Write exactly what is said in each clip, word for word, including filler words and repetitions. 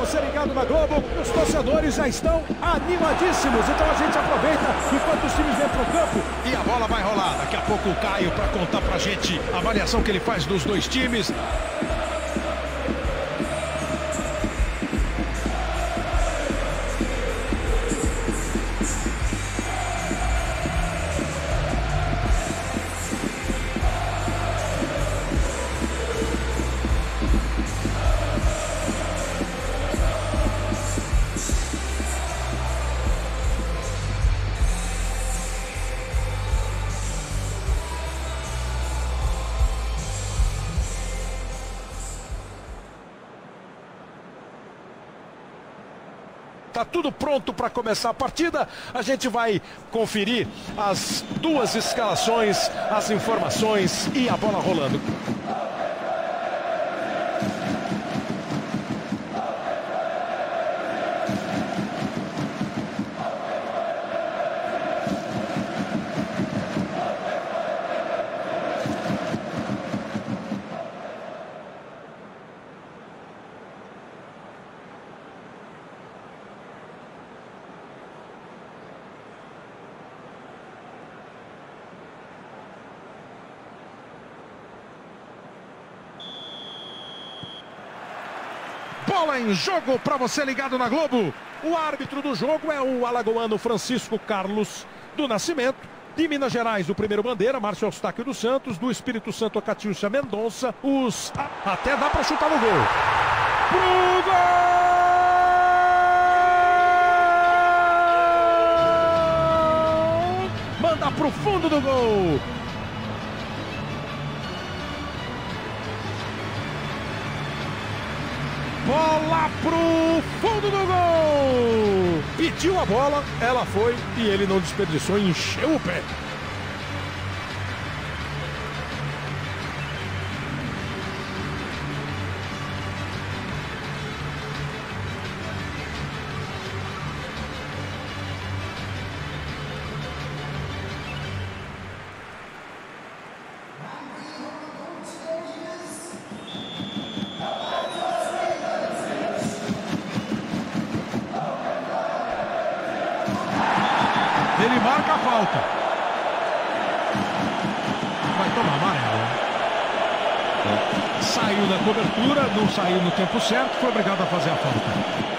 você ligado na Globo. Os torcedores já estão animadíssimos. Então a gente aproveita enquanto os times vêm pro campo. E a bola vai rolar. Daqui a pouco o Caio para contar pra gente a avaliação que ele faz dos dois times. Tá tudo pronto para começar a partida. A gente vai conferir as duas escalações, as informações e a bola rolando. Bola em jogo para você ligado na Globo. O árbitro do jogo é o alagoano Francisco Carlos do Nascimento. De Minas Gerais, o primeiro bandeira, Márcio Eustáquio dos Santos. Do Espírito Santo, a Catiúcia Mendonça. Os... Até dá para chutar no gol. Pro gol! Manda pro fundo do gol. Bola pro fundo do gol! Pediu a bola, ela foi e ele não desperdiçou e encheu o pé. Ele marca a falta. Vai tomar amarelo. Saiu da cobertura, não saiu no tempo certo, foi obrigado a fazer a falta.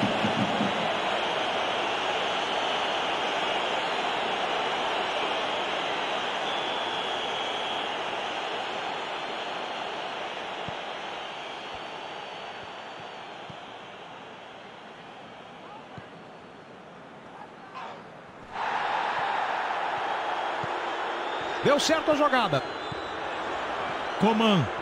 Deu certo a jogada. Coman.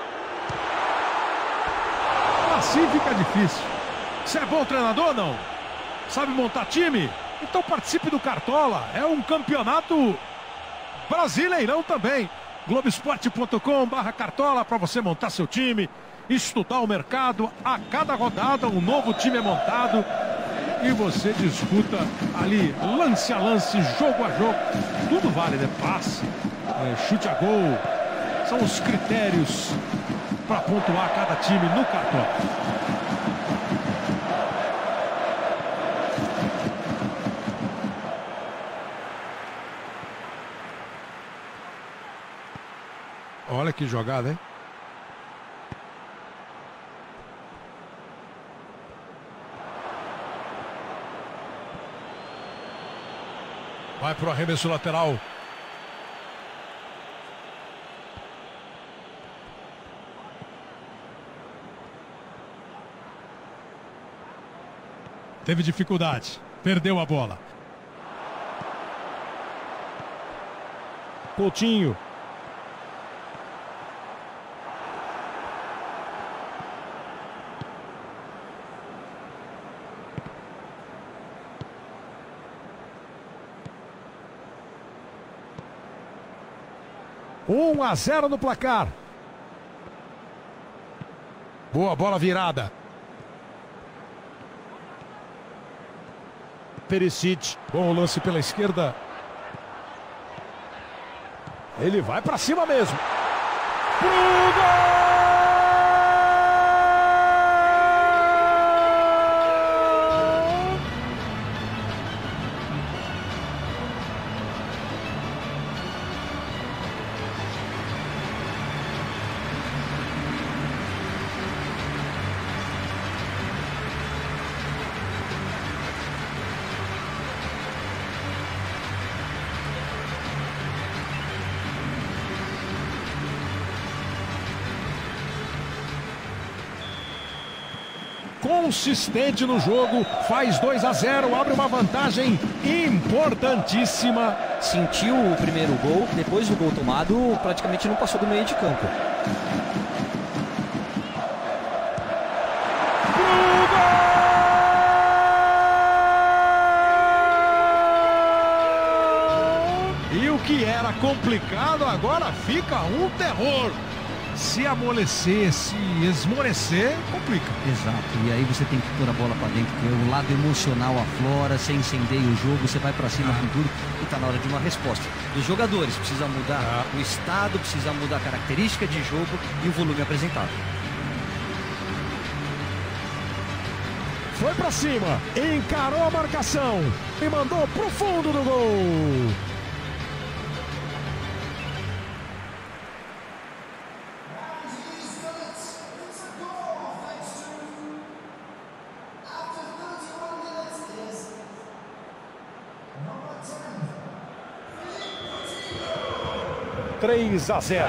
Assim fica difícil. Você é bom treinador ou não? Sabe montar time? Então participe do Cartola. É um campeonato brasileirão também. Globoesporte ponto com barra Cartola para você montar seu time, estudar o mercado. A cada rodada um novo time é montado. E você disputa ali, lance a lance, jogo a jogo. Tudo vale, né? Passe, é, chute a gol. São os critérios para pontuar cada time no Cartola. Olha que jogada, hein? Vai para o arremesso lateral. Teve dificuldade. Perdeu a bola. Coutinho. um a zero no placar. Boa bola virada. Perisic. Bom lance pela esquerda. Ele vai para cima mesmo. Pro gol! consistente no jogo, faz dois a zero, abre uma vantagem importantíssima. Sentiu o primeiro gol, depois do gol tomado, praticamente não passou do meio de campo. E o que era complicado agora fica um terror. Se amolecer, se esmorecer, complica. Exato, e aí você tem que pôr a bola pra dentro, porque o lado emocional aflora, você incendeia o jogo, você vai pra cima com tudo e tá na hora de uma resposta. Dos jogadores, precisa mudar ah. o estado, precisa mudar a característica de jogo e o volume apresentado. Foi pra cima, encarou a marcação e mandou pro fundo do gol. três a zero.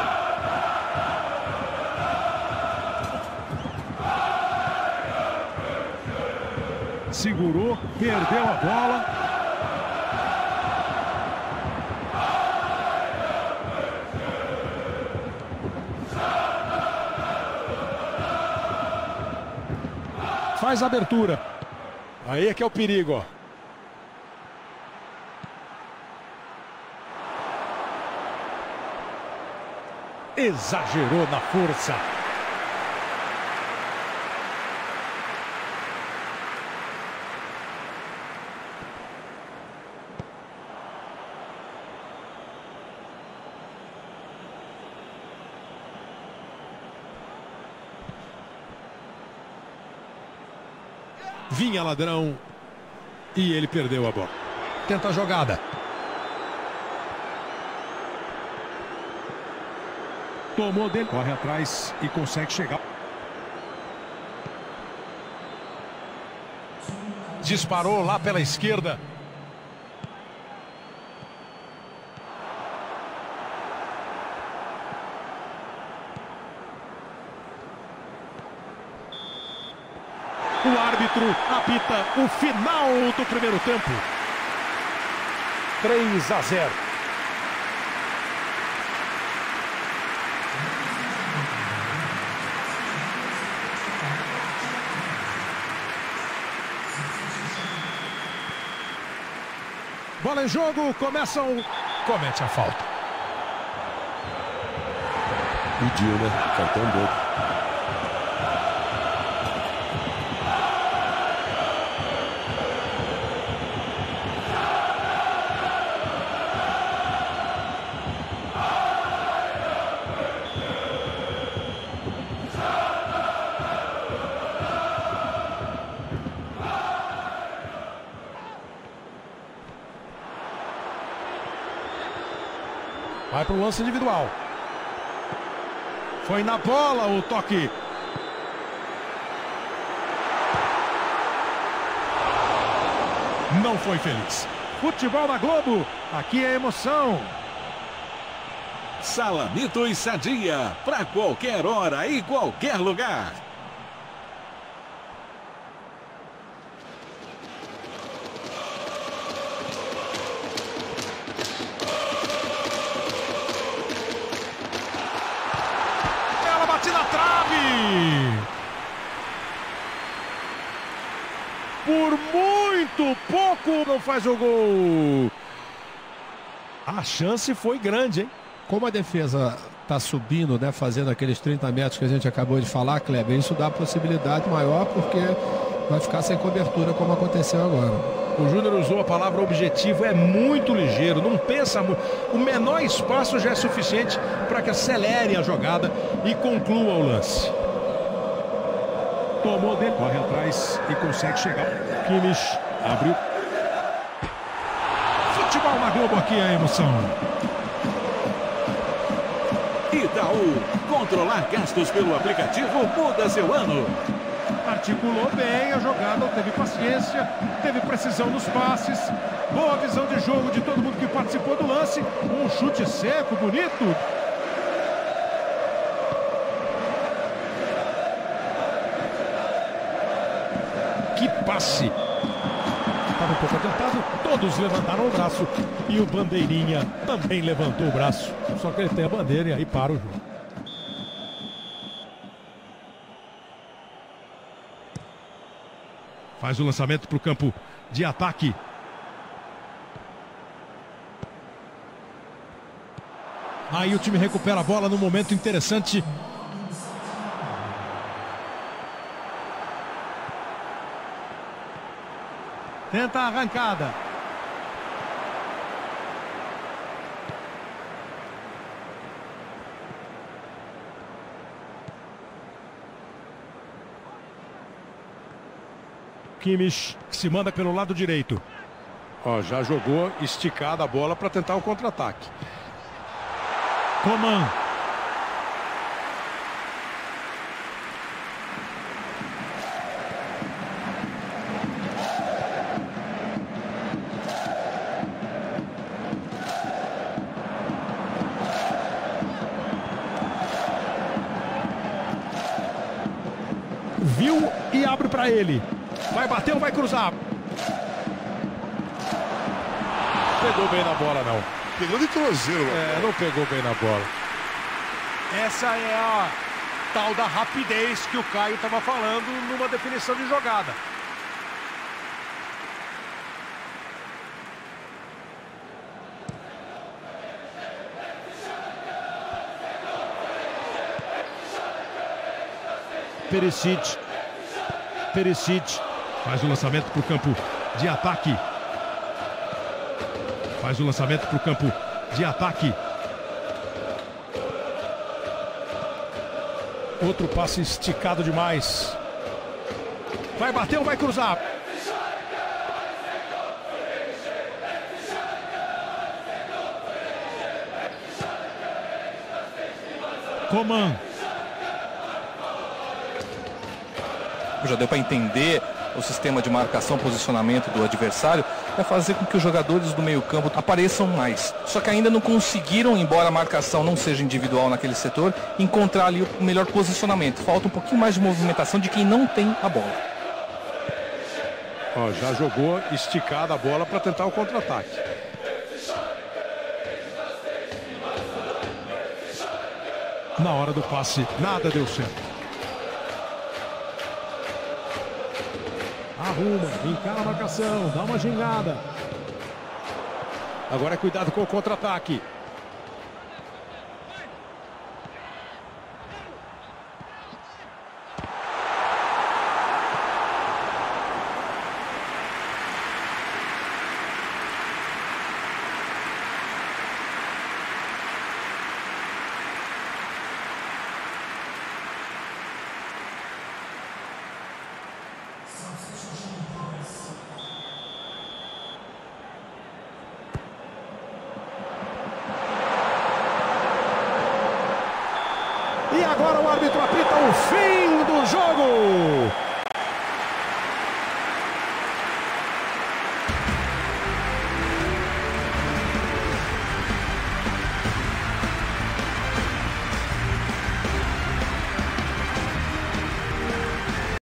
Segurou, perdeu a bola. Faz a abertura. Aí é que é o perigo, ó. Exagerou na força. Vinha ladrão e ele perdeu a bola. Tenta a jogada. Tomou dele, corre atrás e consegue chegar. Disparou lá pela esquerda. O árbitro apita o final do primeiro tempo. três a zero. Bola em jogo, começam... Comete a falta. Pediu, né? Cartão bobo. Vai para o lance individual. Foi na bola o toque. Não foi feliz. Futebol na Globo. Aqui é emoção. Salamito e Sadia. Para qualquer hora e qualquer lugar. Na trave. Por muito pouco não faz o gol. A chance foi grande, hein? Como a defesa está subindo, né, fazendo aqueles trinta metros que a gente acabou de falar, Kleber, isso dá possibilidade maior porque vai ficar sem cobertura como aconteceu agora. O Júnior usou a palavra objetivo, é muito ligeiro, não pensa muito. O menor espaço já é suficiente para que acelere a jogada e conclua o lance. Tomou dele, corre atrás e consegue chegar. Kimmich abriu. Futebol na Globo, aqui é a emoção. Itaú, controlar gastos pelo aplicativo muda seu ano. Articulou bem a jogada, teve paciência, teve precisão nos passes, boa visão de jogo de todo mundo que participou do lance, um chute seco, bonito. Que passe! Estava um pouco adiantado, todos levantaram o braço e o Bandeirinha também levantou o braço. Só que ele tem a bandeira e aí para o jogo. Faz o lançamento para o campo de ataque. Aí o time recupera a bola num momento interessante. Tenta a arrancada. Kimmich se manda pelo lado direito. Ó, já jogou esticada a bola para tentar o contra-ataque. Coman. Viu e abre para ele. Vai bater ou vai cruzar? Pegou bem na bola, não. Pegou de cruzeiro, mano. É, não pegou bem na bola. Essa é a tal da rapidez que o Caio estava falando numa definição de jogada. Perisic. Perisic. Faz o lançamento para o campo de ataque. Faz o lançamento para o campo de ataque. Outro passe esticado demais. Vai bater ou vai cruzar? Coman. Já deu para entender o sistema de marcação, posicionamento do adversário, é fazer com que os jogadores do meio-campo apareçam mais. Só que ainda não conseguiram, embora a marcação não seja individual naquele setor, encontrar ali o melhor posicionamento. Falta um pouquinho mais de movimentação de quem não tem a bola. Ó, já jogou esticada a bola para tentar o contra-ataque. Na hora do passe, nada deu certo. Arruma, encara a marcação, dá uma gingada. Agora é cuidado com o contra-ataque. E agora o árbitro apita o fim do jogo.